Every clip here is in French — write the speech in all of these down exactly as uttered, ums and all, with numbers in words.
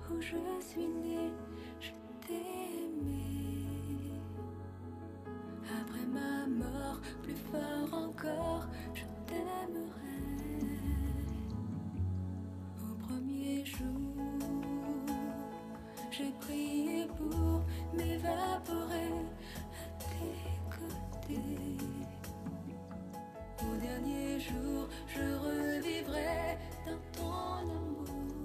où je suis née, je t'ai aimé. Après ma mort, plus fort encore, je t'aimerai. Au premier jour, j'ai prié pour m'évaporer à tes côtés. Au dernier jour, je revivrai dans ton amour.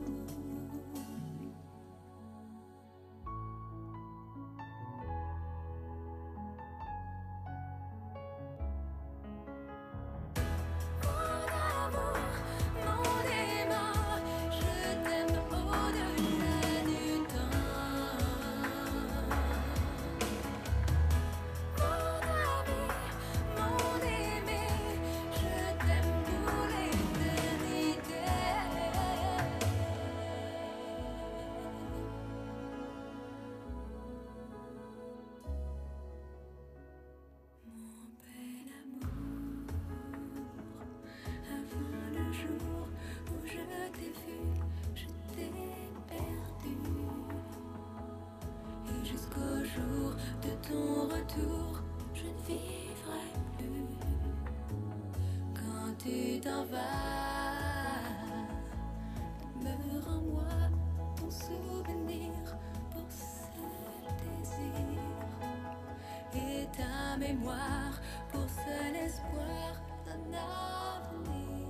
Tu t'en vas, demeure en moi ton souvenir pour seul désir, et ta mémoire pour seul espoir d'un avenir.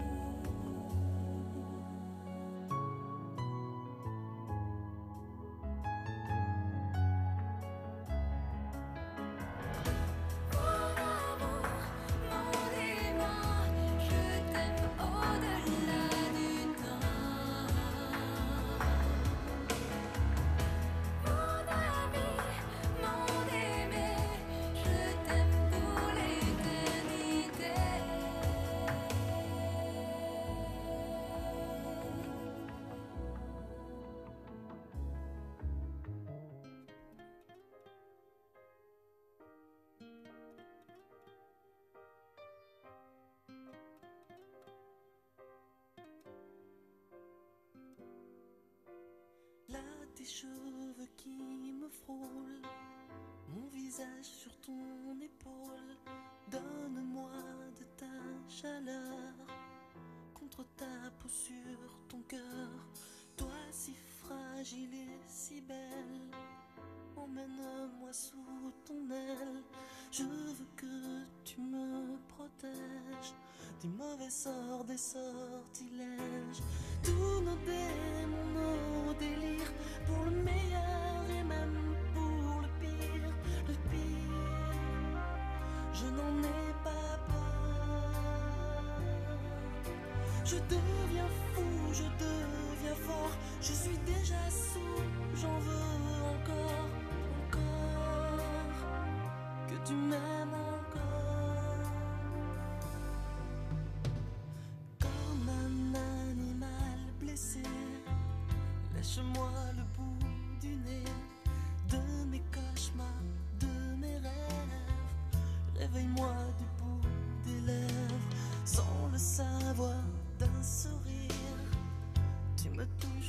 Tes cheveux qui me frôlent, mon visage sur ton épaule. Donne-moi de ta chaleur contre ta peau sur ton cœur. Toi si fragile et si belle, emmène-moi sous ton aile. Je veux que tu me protèges des mauvais sorts, des sortilèges. Tous nos démons, nos délires, pour le meilleur et même pour le pire. Le pire, je n'en ai pas peur. Je deviens fou, je deviens fort. Je suis déjà sous, j'en veux encore, encore. Que tu m'aimes encore. Comme un animal blessé, lâche-moi le bout du nez de mes cauchemars, de mes rêves. Réveille-moi du bout des lèvres, sans le savoir d'un sourire. Tu me touches